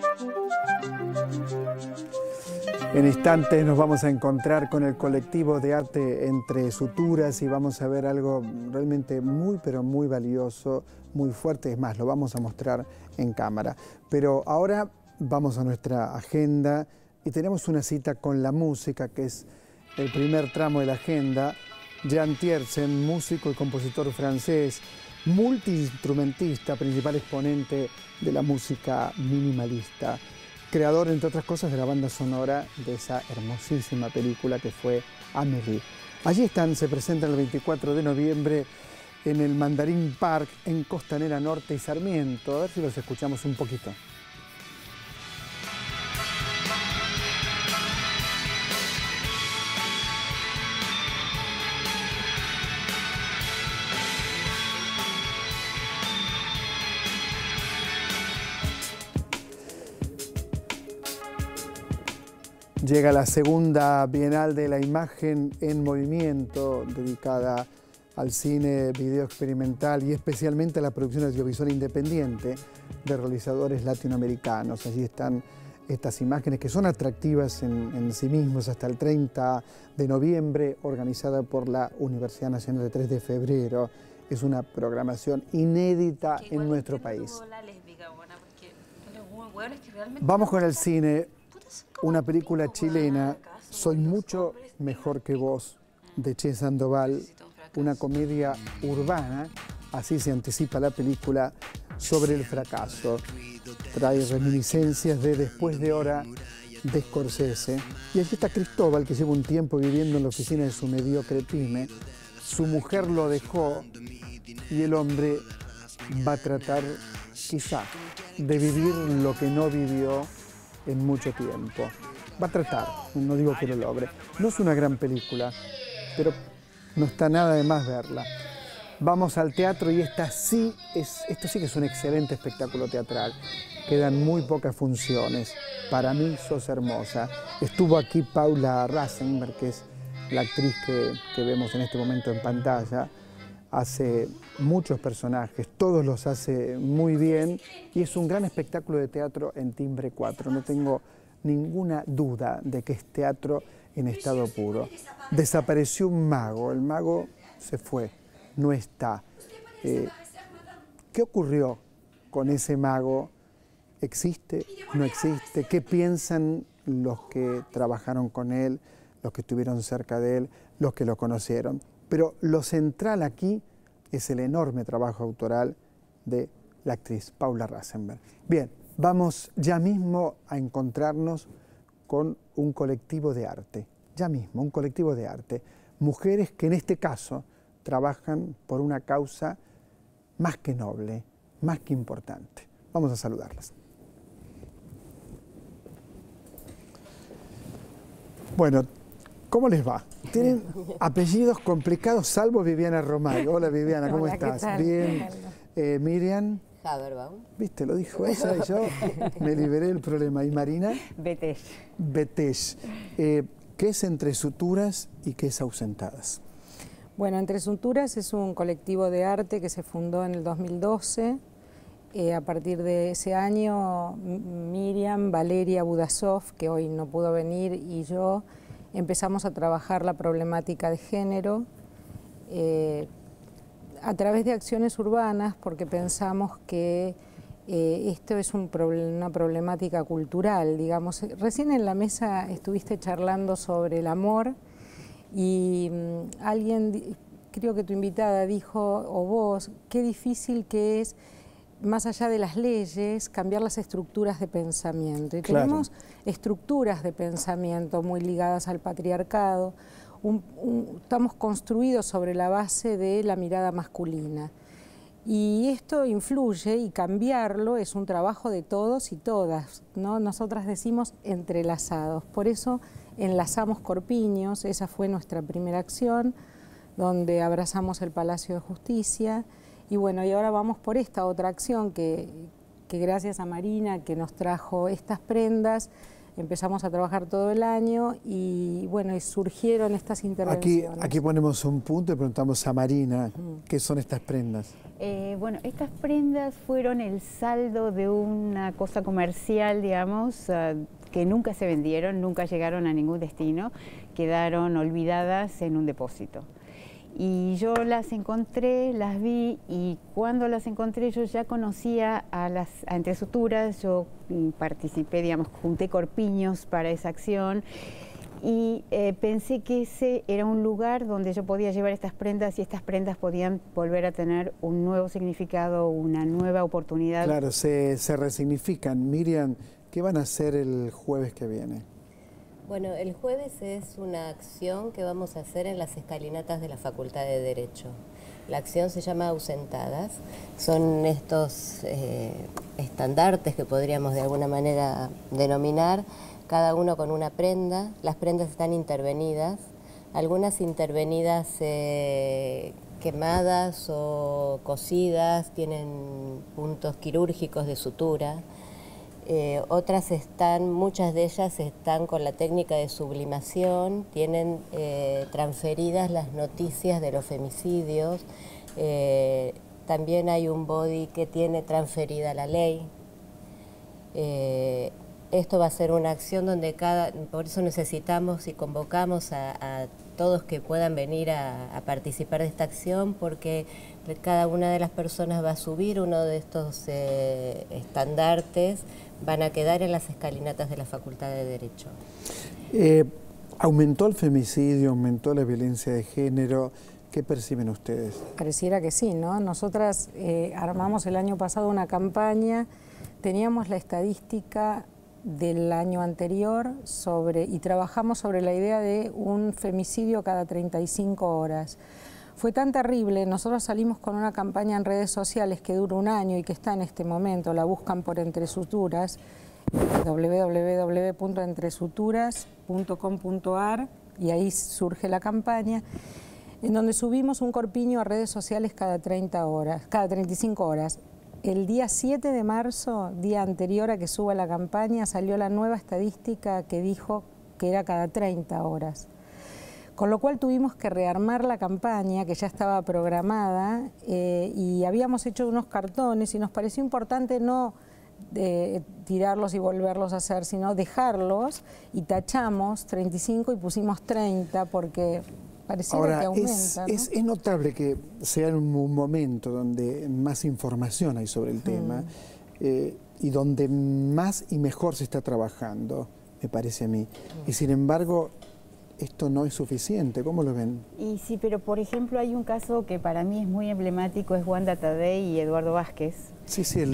En instantes nos vamos a encontrar con el colectivo de arte Entre Suturas y vamos a ver algo realmente muy, pero muy valioso, muy fuerte. Es más, lo vamos a mostrar en cámara. Pero ahora vamos a nuestra agenda y tenemos una cita con la música, que es el primer tramo de la agenda. Jean Tiersen, músico y compositor francés, multiinstrumentista, principal exponente de la música minimalista. Creador, entre otras cosas, de la banda sonora de esa hermosísima película que fue Amélie. Allí están, se presentan el 24 de noviembre en el Mandarín Park, en Costanera Norte y Sarmiento. A ver si los escuchamos un poquito. Llega la segunda Bienal de la Imagen en Movimiento, dedicada al cine, video experimental y especialmente a la producción audiovisual independiente de realizadores latinoamericanos. Allí están estas imágenes que son atractivas en sí mismos hasta el 30 de noviembre, organizada por la Universidad Nacional de 3 de febrero. Es una programación inédita en nuestro país. Vamos con el cine. Una película chilena, Soy mucho mejor que vos, de Che Sandoval, una comedia urbana, así se anticipa la película, sobre el fracaso. Trae reminiscencias de Después de Hora de Scorsese. Y allí está Cristóbal, que lleva un tiempo viviendo en la oficina de su mediocre pyme. Su mujer lo dejó y el hombre va a tratar, quizá, de vivir lo que no vivió en mucho tiempo. Va a tratar, no digo que lo logre. No es una gran película, pero no está nada de más verla. Vamos al teatro y esto sí que es un excelente espectáculo teatral. Quedan muy pocas funciones. Para mí sos hermosa. Estuvo aquí Paula Rasenberg, que es la actriz que vemos en este momento en pantalla. Hace muchos personajes, todos los hace muy bien y es un gran espectáculo de teatro en timbre 4. No tengo ninguna duda de que es teatro en estado puro. Desapareció un mago, el mago se fue, no está. ¿Qué ocurrió con ese mago? ¿Existe? ¿No existe? ¿Qué piensan los que trabajaron con él, los que estuvieron cerca de él, los que lo conocieron? Pero lo central aquí es el enorme trabajo autoral de la actriz Paula Rasenberg. Bien, vamos ya mismo a encontrarnos con un colectivo de arte. Ya mismo, un colectivo de arte. Mujeres que en este caso trabajan por una causa más que noble, más que importante. Vamos a saludarlas. Bueno, ¿cómo les va? Tienen apellidos complicados, salvo Viviana Romay. Hola Viviana, ¿cómo estás? Bien. Miriam. Haberbaum. Viste, lo dijo ella y yo me liberé del problema. ¿Y Marina? Betesh. Betesh. ¿Qué es Entre Suturas y qué es Ausentadas? Bueno, Entre Suturas es un colectivo de arte que se fundó en el 2012. A partir de ese año, Miriam, Valeria Budasov, que hoy no pudo venir, y yo empezamos a trabajar la problemática de género a través de acciones urbanas, porque pensamos que esto es una problemática cultural, digamos. Recién en la mesa estuviste charlando sobre el amor y alguien, creo que tu invitada dijo, o vos, qué difícil que es, más allá de las leyes, cambiar las estructuras de pensamiento. Y claro, tenemos estructuras de pensamiento muy ligadas al patriarcado. Estamos construidos sobre la base de la mirada masculina. Y esto influye, y cambiarlo es un trabajo de todos y todas, ¿no? Nosotras decimos entrelazados. Por eso enlazamos Corpiños, esa fue nuestra primera acción, donde abrazamos el Palacio de Justicia. Y bueno, y ahora vamos por esta otra acción que gracias a Marina, que nos trajo estas prendas, empezamos a trabajar todo el año y bueno, y surgieron estas intervenciones. Aquí ponemos un punto y preguntamos a Marina, ¿qué son estas prendas? Bueno, estas prendas fueron el saldo de una cosa comercial, digamos, que nunca se vendieron, nunca llegaron a ningún destino, quedaron olvidadas en un depósito. Y yo las encontré, las vi, y cuando las encontré yo ya conocía a Entre Suturas, yo participé, digamos, junté corpiños para esa acción, y pensé que ese era un lugar donde yo podía llevar estas prendas y estas prendas podían volver a tener un nuevo significado, una nueva oportunidad. Claro, se resignifican. Miriam, ¿qué van a hacer el jueves que viene? Bueno, el jueves es una acción que vamos a hacer en las escalinatas de la Facultad de Derecho. La acción se llama Ausentadas. Son estos estandartes que podríamos de alguna manera denominar, cada uno con una prenda. Las prendas están intervenidas, algunas intervenidas quemadas o cosidas, tienen puntos quirúrgicos de sutura. Otras muchas de ellas están con la técnica de sublimación, tienen transferidas las noticias de los femicidios, también hay un body que tiene transferida la ley. Esto va a ser una acción donde por eso necesitamos y convocamos a todos que puedan venir a participar de esta acción, porque cada una de las personas va a subir uno de estos estandartes, van a quedar en las escalinatas de la Facultad de Derecho. ¿Aumentó el femicidio, aumentó la violencia de género? ¿Qué perciben ustedes? Pareciera que sí, ¿no? Nosotras armamos el año pasado una campaña, teníamos la estadística del año anterior y trabajamos sobre la idea de un femicidio cada 35 horas. Fue tan terrible, nosotros salimos con una campaña en redes sociales que dura un año y que está en este momento, la buscan por Entre Suturas, www.entresuturas.com.ar, y ahí surge la campaña, en donde subimos un corpiño a redes sociales cada 35 horas. El día 7 de marzo, día anterior a que suba la campaña, salió la nueva estadística que dijo que era cada 30 horas. Con lo cual tuvimos que rearmar la campaña, que ya estaba programada, y habíamos hecho unos cartones y nos pareció importante no tirarlos y volverlos a hacer, sino dejarlos, y tachamos 35 y pusimos 30 porque pareciera que aumenta, ¿no? Es notable que sea en un momento donde más información hay sobre el tema y donde más y mejor se está trabajando, me parece a mí. Y sin embargo, esto no es suficiente. ¿Cómo lo ven? Y sí, pero por ejemplo hay un caso que para mí es muy emblemático, es Wanda Tadei y Eduardo Vázquez. Sí, sí,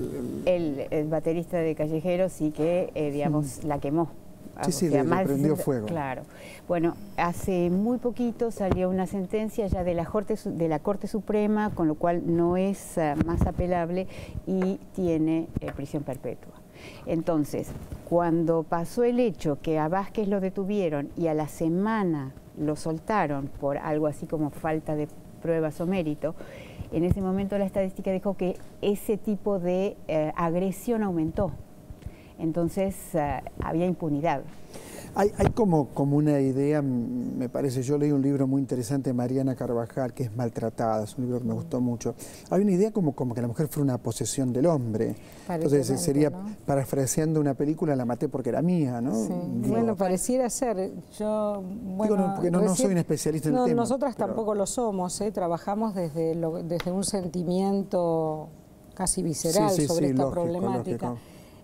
el baterista de Callejeros, y que, digamos, la quemó. Sí, sí, le prendió fuego. Claro. Bueno, hace muy poquito salió una sentencia ya de la Corte Suprema, con lo cual no es más apelable y tiene prisión perpetua. Entonces, cuando pasó el hecho que a Vázquez lo detuvieron y a la semana lo soltaron por algo así como falta de pruebas o mérito, en ese momento la estadística dijo que ese tipo de agresión aumentó. Entonces había impunidad. Hay como una idea, me parece, yo leí un libro muy interesante de Mariana Carvajal, que es Maltratada, es un libro que me gustó mucho. Hay una idea como que la mujer fue una posesión del hombre. Entonces sería, ¿no?, parafraseando una película, la maté porque era mía, ¿no? Sí. Digo, bueno, pareciera ser. Yo, bueno, digo, porque no soy un especialista en el tema. Nosotras tampoco lo somos, trabajamos desde un sentimiento casi visceral sobre esta problemática. Lógico.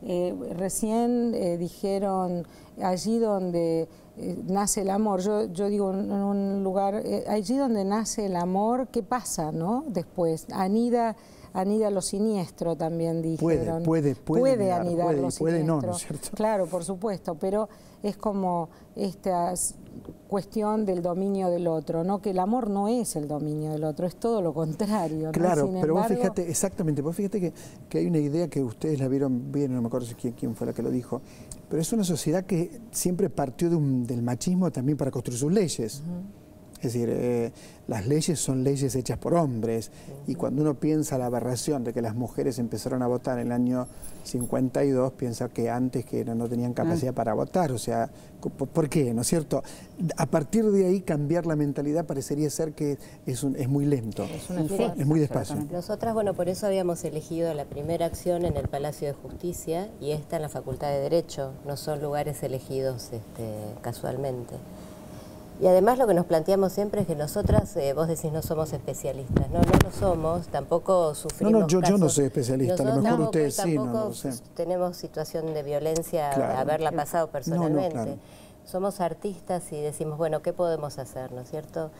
Recién dijeron allí donde nace el amor, yo digo en un lugar, allí donde nace el amor, ¿qué pasa, no? Después, anida lo siniestro, también dijeron. Puede anidar lo siniestro. ¿No es cierto? Claro, por supuesto, pero es como esta cuestión del dominio del otro, ¿no? Que el amor no es el dominio del otro, es todo lo contrario, ¿no? Claro, Sin pero embargo, vos fíjate, exactamente, vos fíjate que hay una idea que ustedes la vieron bien, no me acuerdo quién fue la que lo dijo, pero es una sociedad que siempre partió del machismo también para construir sus leyes. Es decir, las leyes son leyes hechas por hombres, y cuando uno piensa la aberración de que las mujeres empezaron a votar en el año 52, piensa que antes que no tenían capacidad para votar. O sea, ¿por qué? ¿No es cierto? A partir de ahí cambiar la mentalidad parecería ser que es muy lento, es muy despacio. Nosotras, bueno, por eso habíamos elegido la primera acción en el Palacio de Justicia y esta en la Facultad de Derecho. No son lugares elegidos casualmente. Y además lo que nos planteamos siempre es que nosotras, vos decís no somos especialistas, no lo somos, tampoco sufrimos yo casos. No soy especialista, a lo mejor ustedes sí, no lo sé. Tenemos situación de violencia, claro, haberla pasado personalmente. Claro. Somos artistas y decimos, bueno, ¿qué podemos hacer, no es cierto?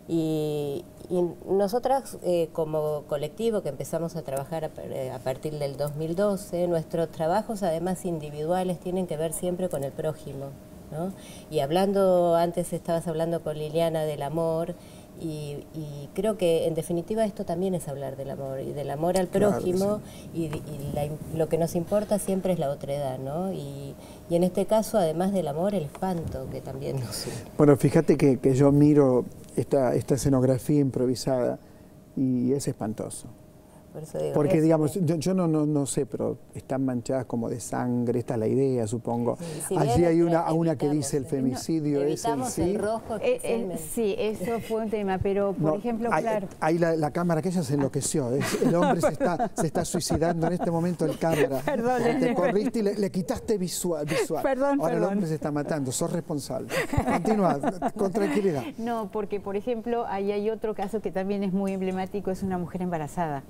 Y nosotras como colectivo que empezamos a trabajar a partir del 2012, nuestros trabajos además individuales tienen que ver siempre con el prójimo, ¿no? Y antes estabas hablando con Liliana del amor, y creo que en definitiva esto también es hablar del amor, y del amor al prójimo, claro, y lo que nos importa siempre es la otredad, ¿no? Y en este caso, además del amor, el espanto que también nos... Bueno, fíjate que yo miro esta escenografía improvisada y es espantoso. Por eso digo, porque digamos, yo no sé, pero están manchadas como de sangre, esta es la idea, supongo. Sí, allí hay una que dice el femicidio, evitamos el rojo. Sí, eso fue un tema, pero por ejemplo, claro. Ahí la cámara aquella se enloqueció, el hombre se está suicidando en este momento, el cámara. Perdón, te corriste y le quitaste visual. Perdón, ahora el hombre se está matando, sos responsable. Continúa, con tranquilidad. No, porque por ejemplo, ahí hay otro caso que también es muy emblemático, es una mujer embarazada.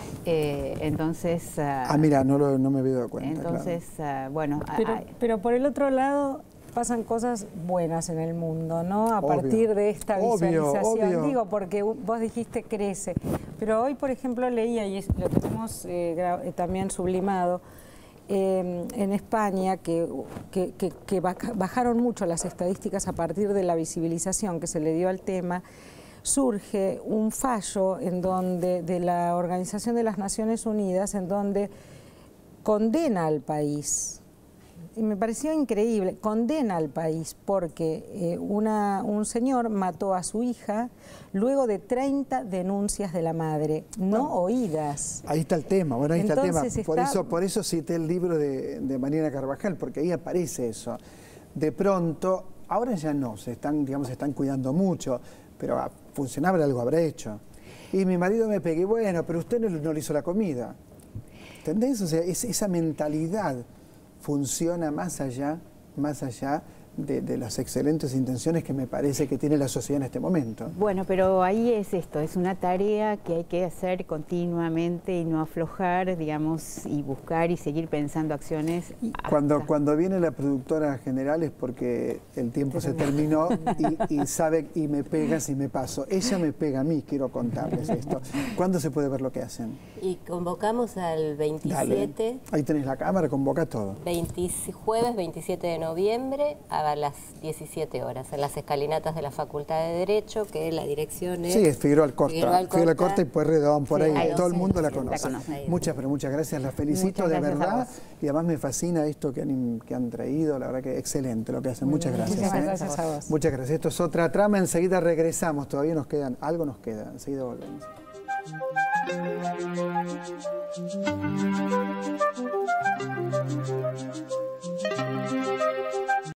Entonces... mira, no me había dado cuenta. Entonces, claro. Bueno... Pero por el otro lado pasan cosas buenas en el mundo, ¿no? A partir de esta visualización. Obvio. Digo, porque vos dijiste crece. Pero hoy, por ejemplo, leía, y lo tenemos también sublimado, en España, que bajaron mucho las estadísticas a partir de la visibilización que se le dio al tema. Surge un fallo de la Organización de las Naciones Unidas en donde condena al país. Y me pareció increíble, condena al país porque un señor mató a su hija luego de 30 denuncias de la madre, no oídas. Ahí está el tema, bueno, ahí Entonces está el tema. Por eso cité el libro de Mariana Carvajal, porque ahí aparece eso. De pronto, ahora ya no, se están cuidando mucho, pero funcionaba, algo habrá hecho. Y mi marido me pegué, bueno, pero usted no le hizo la comida. ¿Entendés? O sea, esa mentalidad funciona más allá de las excelentes intenciones que me parece que tiene la sociedad en este momento. Bueno, pero ahí es esto, es una tarea que hay que hacer continuamente y no aflojar, digamos, y buscar y seguir pensando acciones. Cuando viene la productora general es porque el tiempo se terminó y sabe, y me pegas y me paso. Ella me pega a mí, quiero contarles esto. ¿Cuándo se puede ver lo que hacen? Y convocamos al 27. Dale. Ahí tenés la cámara, convoca todo. Jueves 27 de noviembre a las 17 horas, en las escalinatas de la Facultad de Derecho, que la dirección es... Sí, es Figueroa Alcorta y Pueyrredón, por ahí, todo el mundo la conoce. Muchas gracias, las felicito de verdad, y además me fascina esto que han traído, la verdad que excelente lo que hacen, muchas gracias. Muchas gracias a vos. Muchas gracias, esto es Otra Trama, enseguida regresamos, todavía algo nos queda, enseguida volvemos.